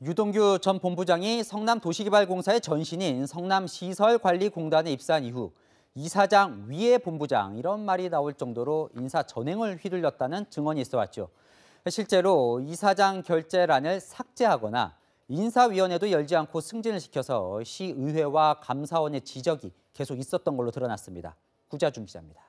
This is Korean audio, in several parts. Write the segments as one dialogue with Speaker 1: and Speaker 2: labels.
Speaker 1: 유동규 전 본부장이 성남도시개발공사의 전신인 성남시설관리공단에 입사한 이후 이사장 위에 본부장 이런 말이 나올 정도로 인사 전횡을 휘둘렸다는 증언이 있어왔죠. 실제로 이사장 결재란을 삭제하거나 인사위원회도 열지 않고 승진을 시켜서 시의회와 감사원의 지적이 계속 있었던 걸로 드러났습니다. 구자준 기자입니다.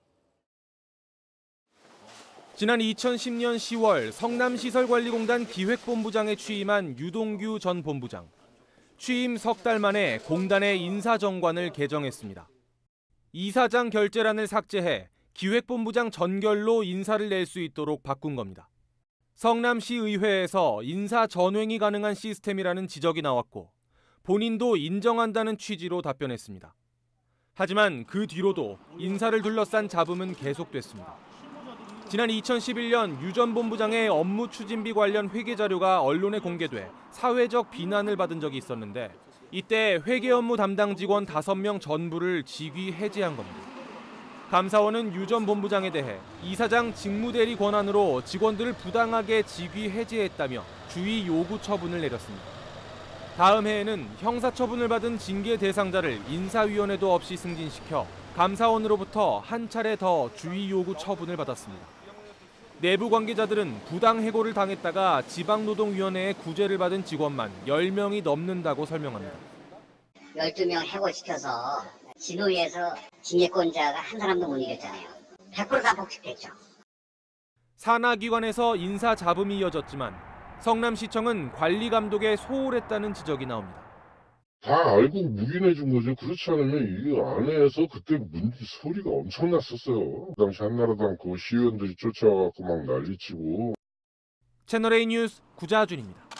Speaker 2: 지난 2010년 10월 성남시설관리공단 기획본부장에 취임한 유동규 전 본부장. 취임 석 달 만에 공단의 인사정관을 개정했습니다. 이사장 결재란을 삭제해 기획본부장 전결로 인사를 낼 수 있도록 바꾼 겁니다. 성남시의회에서 인사 전횡이 가능한 시스템이라는 지적이 나왔고 본인도 인정한다는 취지로 답변했습니다. 하지만 그 뒤로도 인사를 둘러싼 잡음은 계속됐습니다. 지난 2011년 유 전 본부장의 업무 추진비 관련 회계 자료가 언론에 공개돼 사회적 비난을 받은 적이 있었는데 이때 회계 업무 담당 직원 5명 전부를 직위 해제한 겁니다. 감사원은 유 전 본부장에 대해 이사장 직무대리 권한으로 직원들을 부당하게 직위 해제했다며 주의 요구 처분을 내렸습니다. 다음 해에는 형사처분을 받은 징계 대상자를 인사위원회도 없이 승진시켜 감사원으로부터 한 차례 더 주의 요구 처분을 받았습니다. 내부 관계자들은 부당해고를 당했다가 지방노동위원회의 구제를 받은 직원만 10명이 넘는다고 설명합니다.
Speaker 3: 12명 해고시켜서 지도위에서 징계권자가 한 사람도 못 이겼잖아요. 100%다 복직됐죠.
Speaker 2: 산하기관에서 인사 잡음이 이어졌지만 성남시청은 관리 감독에 소홀했다는 지적이 나옵니다.
Speaker 4: 다 알고 묵인해 준 거죠. 그렇지 않으면 이 안에서 그때 소리가 엄청났었어요. 그 당시 한나라당 그 시의원들이 쫓아와갖고 막 난리치고.
Speaker 2: 채널A 뉴스 구자준입니다.